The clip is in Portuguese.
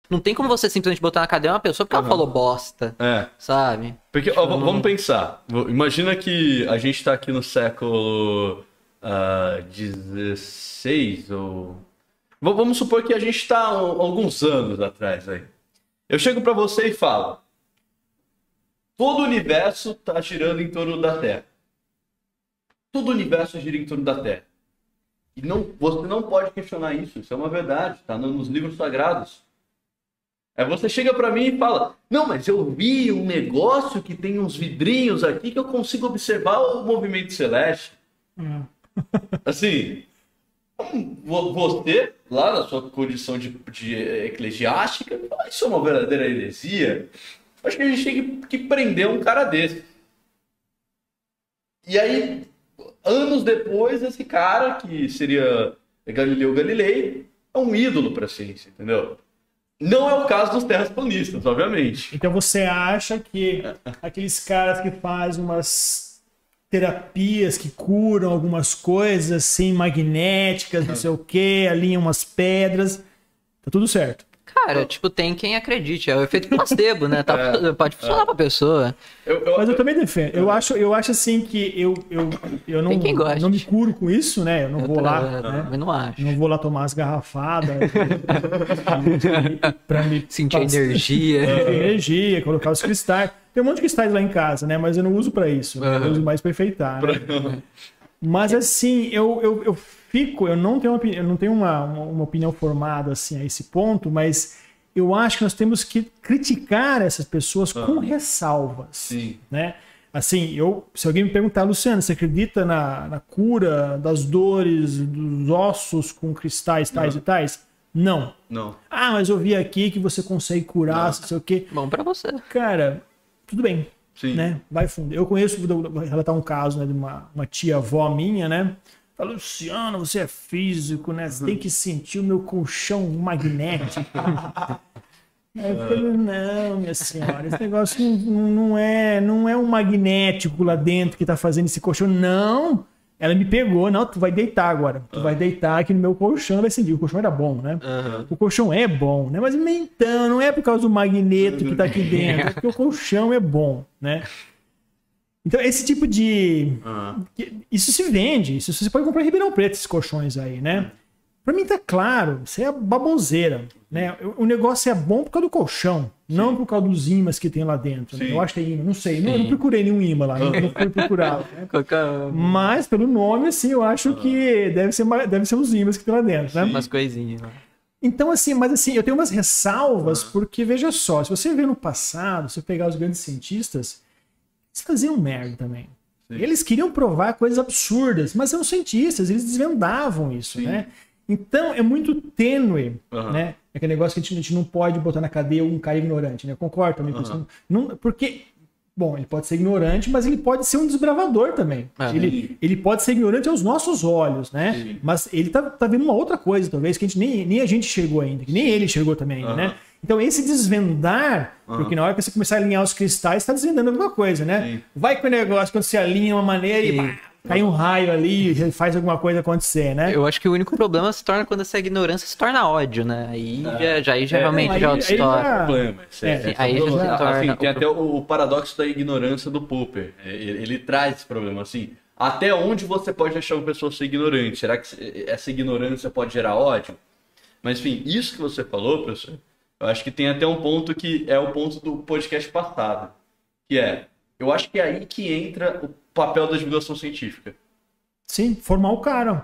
Não tem como você simplesmente botar na cadeia uma pessoa porque ela falou bosta, sabe? Porque, ó, vamos pensar. Imagina que a gente tá aqui no século XVI, ou... Vamos supor que a gente tá há alguns anos atrás aí. Eu chego pra você e falo: todo o universo tá girando em torno da Terra. Todo o universo gira em torno da Terra. E você não pode questionar isso. Isso é uma verdade. Tá nos livros sagrados. Aí você chega pra mim e fala: não, mas eu vi um negócio que tem uns vidrinhos aqui que eu consigo observar o movimento celeste. Assim, você, lá na sua condição de eclesiástica, fala: isso é uma verdadeira heresia. Acho que a gente tem que prender um cara desse. E aí, anos depois, esse cara, que seria Galileu Galilei, é um ídolo pra ciência, entendeu? Não é o caso dos terraplanistas, obviamente. Então você acha que aqueles caras que fazem umas terapias que curam algumas coisas assim, magnéticas, não sei o que, alinham umas pedras, tá tudo certo? Cara, tipo, tem quem acredite. É o efeito placebo, né? Pode funcionar pra pessoa. Mas eu também defendo. Eu acho assim que eu não me curo com isso, né? Eu não vou lá. Né? Eu não acho. Não vou lá tomar as garrafadas pra me sentir energia, colocar os cristais. Tem um monte de cristais lá em casa, né? Mas eu não uso pra isso. Né? Eu uso mais pra enfeitar. Né? Mas assim, eu não tenho uma opinião formada assim a esse ponto, mas eu acho que nós temos que criticar essas pessoas com ressalvas. Sim. Né? Assim, se alguém me perguntar: Luciano, você acredita na cura das dores dos ossos com cristais tais e tais? Não. Ah, mas eu vi aqui que você consegue curar, não sei o quê. Bom pra você. Cara, tudo bem. Sim. Né? Vai fundo. Eu vou relatar um caso, né, de uma tia-avó minha, né? Fala: Luciano, você é físico, né? Você tem que sentir o meu colchão magnético. Aí eu falei: não, minha senhora, esse negócio não é um magnético lá dentro que tá fazendo esse colchão. Não! Ela me pegou: não, tu vai deitar agora. Tu vai deitar aqui no meu colchão, vai sentir. O colchão era bom, né? O colchão é bom, né? Mas então, não é por causa do magneto que tá aqui dentro, é porque o colchão é bom, né? Então, esse tipo de... Isso se vende. Isso você pode comprar em Ribeirão Preto, esses colchões aí, né? Pra mim tá claro, isso é baboseira, né? O negócio é bom por causa do colchão, não por causa dos ímãs que tem lá dentro. Né? Eu acho que tem ímã, não sei. Eu não procurei nenhum ímã lá, não fui procurar. Né? Mas pelo nome, assim, eu acho que deve ser os ímãs que tem lá dentro, né? Umas coisinhas. Então, assim, mas assim, eu tenho umas ressalvas, porque, veja só, se você ver no passado, se você pegar os grandes cientistas, eles faziam merda também. Sim. Eles queriam provar coisas absurdas, mas são cientistas, eles desvendavam isso, né? Então, é muito tênue, né? É aquele negócio que a gente não pode botar na cadeia um cara ignorante, né? Concordo também com isso. Porque, bom, ele pode ser ignorante, mas ele pode ser um desbravador também. Ele pode ser ignorante aos nossos olhos, né? Sim. Mas ele tá vendo uma outra coisa, talvez, que nem a gente chegou ainda, que nem ele chegou também ainda, né? Então, esse desvendar, porque na hora que você começar a alinhar os cristais, está desvendando alguma coisa, né? Sim. Vai com o negócio, quando você alinha de uma maneira e cai um raio ali e faz alguma coisa acontecer, né? Eu acho que o único problema se torna quando essa ignorância se torna ódio, né? Aí já realmente já é outra história. Aí já se torna... Assim, tem até o paradoxo da ignorância do Popper. Ele traz esse problema, assim. Até onde você pode deixar uma pessoa ser ignorante? Será que essa ignorância pode gerar ódio? Mas, enfim, isso que você falou, professor, eu acho que tem até um ponto que é o ponto do podcast passado, que eu acho que é aí que entra o papel da divulgação científica. Sim, formar o cara.